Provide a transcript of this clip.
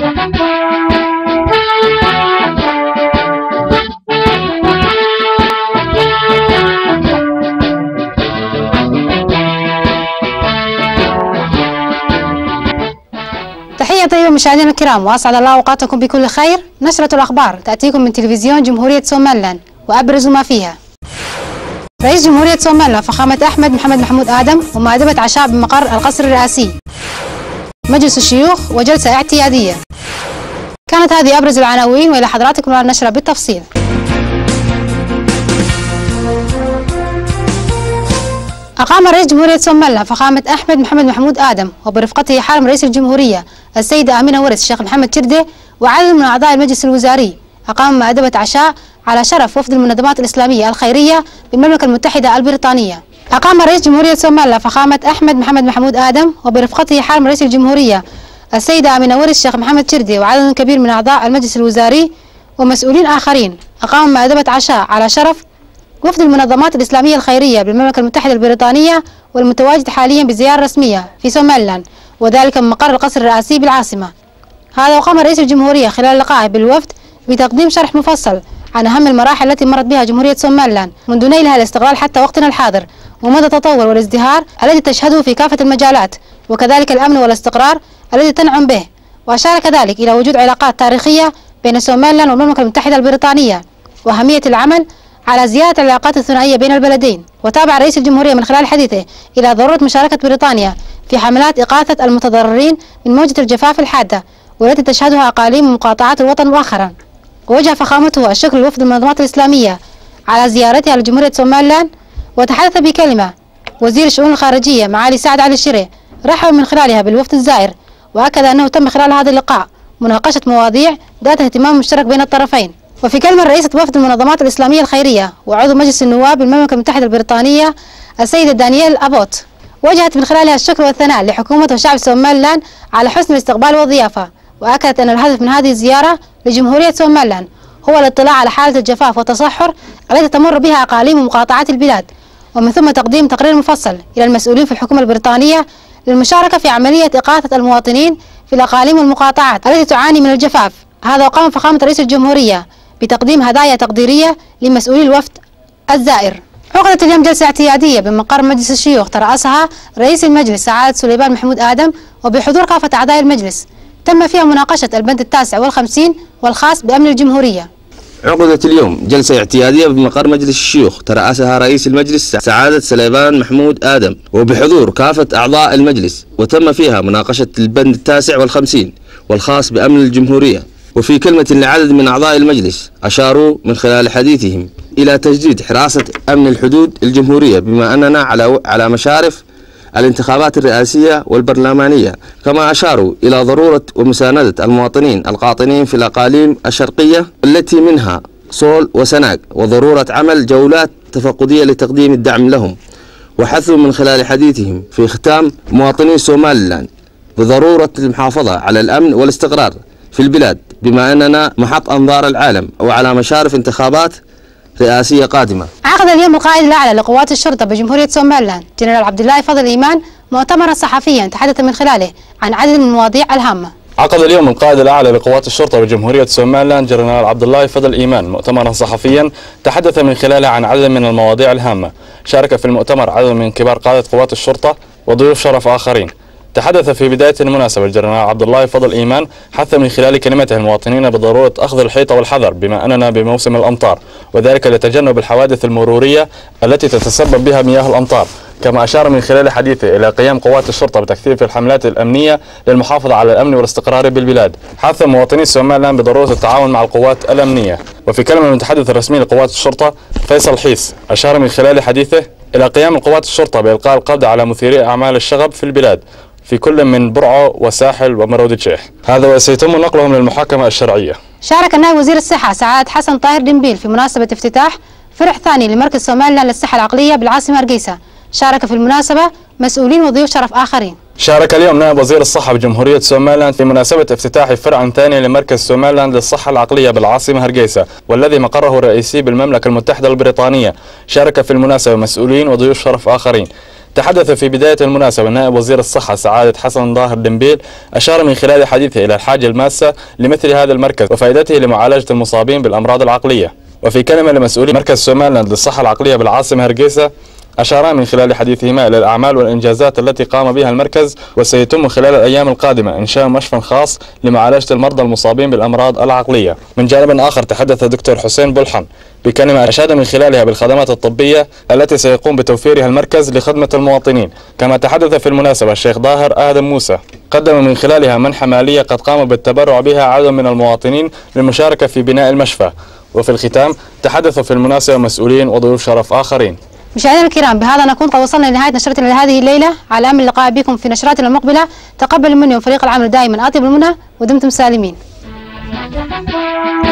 تحية طيبة مشاهدينا الكرام، وأسعد الله أوقاتكم بكل خير. نشرة الأخبار تأتيكم من تلفزيون جمهورية سومالان، وأبرز ما فيها: رئيس جمهورية سومالان فخامة أحمد محمود آدم ومأدبة عشاء بمقر القصر الرئاسي، مجلس الشيوخ وجلسة اعتيادية. كانت هذه أبرز العناوين، وإلى حضراتكم النشرة بالتفصيل. أقام رئيس جمهورية سومالان فخامة أحمد محمود آدم وبرفقته حارم رئيس الجمهورية السيدة آمنة ورث الشيخ محمد شردة وعدد من أعضاء المجلس الوزاري، أقام مأدبة عشاء على شرف وفد المنظمات الإسلامية الخيرية بالمملكة المتحدة البريطانية. أقام رئيس جمهورية سومالان فخامة أحمد محمود آدم وبرفقته حارم رئيس الجمهورية السيدة آمنة ورث الشيخ محمد شردة وعدد كبير من أعضاء المجلس الوزاري ومسؤولين آخرين، أقام مأدبة عشاء على شرف وفد المنظمات الإسلامية الخيرية بالمملكة المتحدة البريطانية والمتواجد حاليا بزيارة رسمية في سومالان، وذلك من مقر القصر الرئاسي بالعاصمة. هذا وقام رئيس الجمهورية خلال لقائه بالوفد بتقديم شرح مفصل عن أهم المراحل التي مرت بها جمهورية سومالان منذ نيلها الاستقلال حتى وقتنا الحاضر، ومدى التطور والازدهار الذي تشهده في كافة المجالات، وكذلك الأمن والاستقرار الذي تنعم به. وأشار كذلك إلى وجود علاقات تاريخية بين سومالان والمملكة المتحدة البريطانية وأهمية العمل على زيادة العلاقات الثنائية بين البلدين. وتابع رئيس الجمهورية من خلال حديثه إلى ضرورة مشاركة بريطانيا في حملات إغاثة المتضررين من موجة الجفاف الحادة والتي تشهدها أقاليم ومقاطعات الوطن مؤخرا. ووجه فخامته الشكر لوفد المنظمات الإسلامية على زيارتها لجمهورية سومالان. وتحدث بكلمة وزير الشؤون الخارجية معالي سعد علي الشري، رحب من خلالها بالوفد الزائر، وأكد أنه تم خلال هذا اللقاء مناقشة مواضيع ذات اهتمام مشترك بين الطرفين. وفي كلمة رئيسة وفد المنظمات الإسلامية الخيرية وعضو مجلس النواب بالمملكة المتحدة البريطانية السيدة دانييل أبوت، وجهت من خلالها الشكر والثناء لحكومة وشعب سومالان على حسن الاستقبال والضيافة، وأكدت أن الهدف من هذه الزيارة لجمهورية سومالان هو الاطلاع على حالة الجفاف والتصحر التي تمر بها أقاليم ومقاطعات البلاد، ومن ثم تقديم تقرير مفصل إلى المسؤولين في الحكومة البريطانية للمشاركة في عملية إغاثة المواطنين في الأقاليم والمقاطعات التي تعاني من الجفاف. هذا وقام فخامة رئيس الجمهورية بتقديم هدايا تقديرية لمسؤولي الوفد الزائر. عقدت اليوم جلسة اعتيادية بمقر مجلس الشيوخ ترأسها رئيس المجلس سعادة سليمان محمود آدم وبحضور كافة أعضاء المجلس، تم فيها مناقشة البند 59 والخاص بأمن الجمهورية. عقدت اليوم جلسة اعتيادية بمقر مجلس الشيوخ ترأسها رئيس المجلس سعادة سليمان محمود آدم وبحضور كافة أعضاء المجلس، وتم فيها مناقشة البند 59 والخاص بأمن الجمهورية. وفي كلمة لعدد من أعضاء المجلس أشاروا من خلال حديثهم إلى تجديد حراسة أمن الحدود الجمهورية بما أننا على مشارف الانتخابات الرئاسية والبرلمانية، كما أشاروا إلى ضرورة ومساندة المواطنين القاطنين في الأقاليم الشرقية التي منها صول وسناق، وضرورة عمل جولات تفقدية لتقديم الدعم لهم. وحثوا من خلال حديثهم في ختام مواطني سومالان بضرورة المحافظة على الأمن والاستقرار في البلاد بما أننا محط أنظار العالم وعلى مشارف انتخابات رئاسية قادمة. عقد اليوم القائد الأعلى لقوات الشرطة بجمهورية سومالان جنرال عبد الله فضل إيمان مؤتمرا صحفيا تحدث من خلاله عن عدد من المواضيع الهامة. عقد اليوم القائد الأعلى لقوات الشرطة بجمهورية سومالان جنرال عبد الله فضل إيمان مؤتمرا صحفيا تحدث من خلاله عن عدد من المواضيع الهامة. شارك في المؤتمر عدد من كبار قادة قوات الشرطة وضيوف شرف آخرين. تحدث في بداية المناسبة الجنرال عبد الله فضل إيمان، حث من خلال كلمته المواطنين بضرورة أخذ الحيطة والحذر بما أننا بموسم الأمطار، وذلك لتجنب الحوادث المرورية التي تتسبب بها مياه الأمطار. كما أشار من خلال حديثه إلى قيام قوات الشرطة بتكثيف الحملات الأمنية للمحافظة على الأمن والاستقرار بالبلاد. حث مواطني سومالان بضرورة التعاون مع القوات الأمنية. وفي كلمة من المتحدث الرسمي لقوات الشرطة فيصل حيس، أشار من خلال حديثه إلى قيام قوات الشرطة بإلقاء القبض على مثيري أعمال الشغب في البلاد في كل من برعو وساحل ومرود الشيخ، هذا وسيتم نقلهم للمحاكمة الشرعية. شارك نائب وزير الصحة سعادة حسن طاهر دنبيل في مناسبة افتتاح فرع ثاني لمركز سومالان للصحة العقلية بالعاصمة هرقيسة. شارك في المناسبة مسؤولين وضيوف شرف آخرين. شارك اليوم نائب وزير الصحة بجمهورية سومالان في مناسبة افتتاح فرع ثاني لمركز سومالان للصحة العقلية بالعاصمة هرقيسة، والذي مقره الرئيسي بالمملكة المتحدة البريطانية. شارك في المناسبة مسؤولين وضيوف شرف آخرين. تحدث في بداية المناسبة نائب وزير الصحة سعادة حسن ظاهر دنبيل، أشار من خلال حديثه إلى الحاجة الماسة لمثل هذا المركز وفائدته لمعالجة المصابين بالأمراض العقلية. وفي كلمة لمسؤولي مركز سومالند للصحة العقلية بالعاصمة هرقيسة، أشارا من خلال حديثهما إلى الأعمال والإنجازات التي قام بها المركز، وسيتم خلال الأيام القادمة إنشاء مشفى خاص لمعالجة المرضى المصابين بالأمراض العقلية. من جانب آخر تحدث الدكتور حسين بلحن بكلمة أشاد من خلالها بالخدمات الطبية التي سيقوم بتوفيرها المركز لخدمة المواطنين. كما تحدث في المناسبة الشيخ ظاهر آدم موسى، قدم من خلالها منحة مالية قد قام بالتبرع بها عدد من المواطنين للمشاركة في بناء المشفى. وفي الختام تحدث في المناسبة مسؤولين وضيوف شرف آخرين. مشاهدينا الكرام، بهذا نكون قد وصلنا لنهاية نشرتنا لهذه الليلة. على أمل اللقاء بكم في نشراتنا المقبلة. تقبلوا مني وفريق العمل دائما أطيب المنى، ودمتم سالمين.